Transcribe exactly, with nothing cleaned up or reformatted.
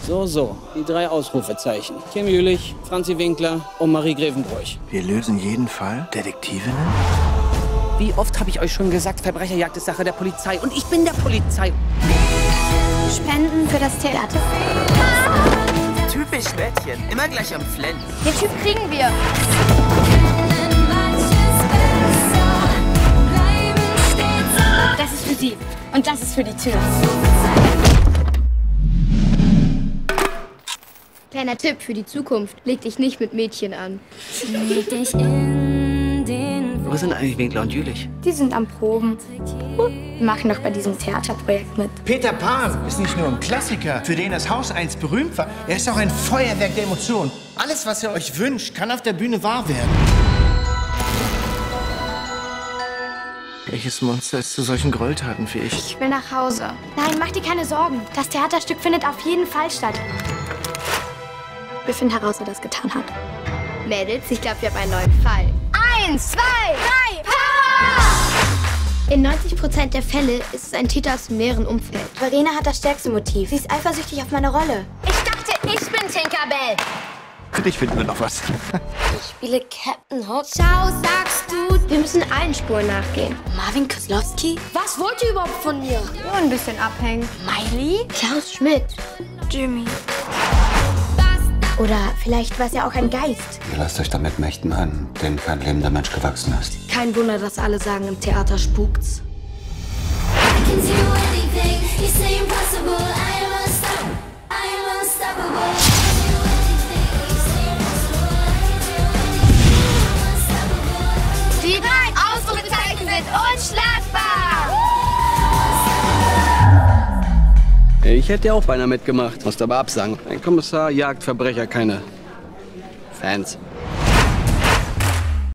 So, so, die drei Ausrufezeichen. Kim Jülich, Franzi Winkler und Marie Grevenbroich. Wir lösen jeden Fall. Detektivinnen? Wie oft habe ich euch schon gesagt, Verbrecherjagd ist Sache der Polizei und ich bin der Polizei. Spenden für das Theater. Typisch Mädchen, immer gleich am Flennen. Den Typ kriegen wir. Das ist für Sie und das ist für die Tür. Kleiner Tipp für die Zukunft. Leg dich nicht mit Mädchen an. Leg dich in den Wo sind eigentlich Winkler und Jülich? Die sind am Proben. Wir machen doch bei diesem Theaterprojekt mit. Peter Pan ist nicht nur ein Klassiker, für den das Haus einst berühmt war. Er ist auch ein Feuerwerk der Emotionen. Alles, was ihr euch wünscht, kann auf der Bühne wahr werden. Welches Monster ist zu solchen Gräueltaten fähig? Ich will nach Hause. Nein, mach dir keine Sorgen. Das Theaterstück findet auf jeden Fall statt. Wir finden heraus, wer das getan hat. Mädels, ich glaube, wir haben einen neuen Fall. Eins, zwei, drei, Power! In neunzig Prozent der Fälle ist es ein Täter aus dem näheren Umfeld. Verena hat das stärkste Motiv. Sie ist eifersüchtig auf meine Rolle. Ich dachte, ich bin Tinkerbell. Für dich finden wir noch was. Ich spiele Captain Hook. Ciao, sagst du. Wir müssen allen Spuren nachgehen. Marvin Kozlowski? Was wollt ihr überhaupt von mir? Nur ein bisschen abhängen. Miley? Klaus Schmidt? Jimmy? Oder vielleicht war es ja auch ein Geist. Ihr lasst euch damit Mächten an, denen kein lebender Mensch gewachsen ist. Kein Wunder, dass alle sagen, im Theater spukt's. Die drei Ausrufezeichen sind unschlagbar! Ich hätte ja auch beinahe mitgemacht, musste aber absagen. Ein Kommissar jagt Verbrecher, keine Fans.